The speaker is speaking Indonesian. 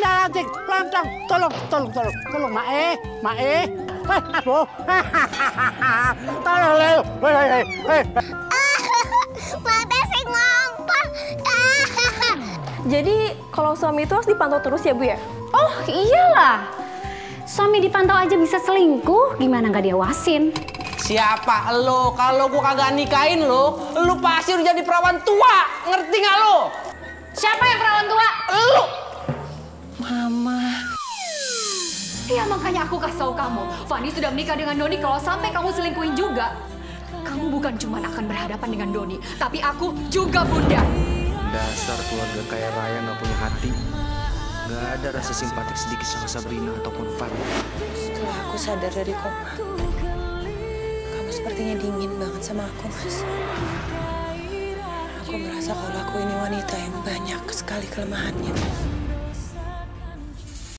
Lantik, lontong, tolong, Mae. Aduh, tolong Leo, Mata sih ngompol. Jadi kalau suami itu harus dipantau terus ya Bu ya? Oh iyalah, suami dipantau aja bisa selingkuh, gimana nggak diawasin? Siapa lo? Kalau gua kagak nikahin lo pasti udah jadi perawan tua, ngerti nggak lo? Siapa yang perawan tua? Lo. Mama. Ya makanya aku kasih tahu kamu, Fanny sudah menikah dengan Doni. Kalau sampai kamu selingkuhin juga, kamu bukan cuma akan berhadapan dengan Doni, tapi aku juga Bunda. Dasar keluarga kaya raya nggak punya hati. Nggak ada rasa simpatik sedikit sama Sabrina ataupun Fanny. Setelah aku sadar dari koma, kamu sepertinya dingin banget sama aku, Mas. Aku merasa kalau aku ini wanita yang banyak sekali kelemahannya.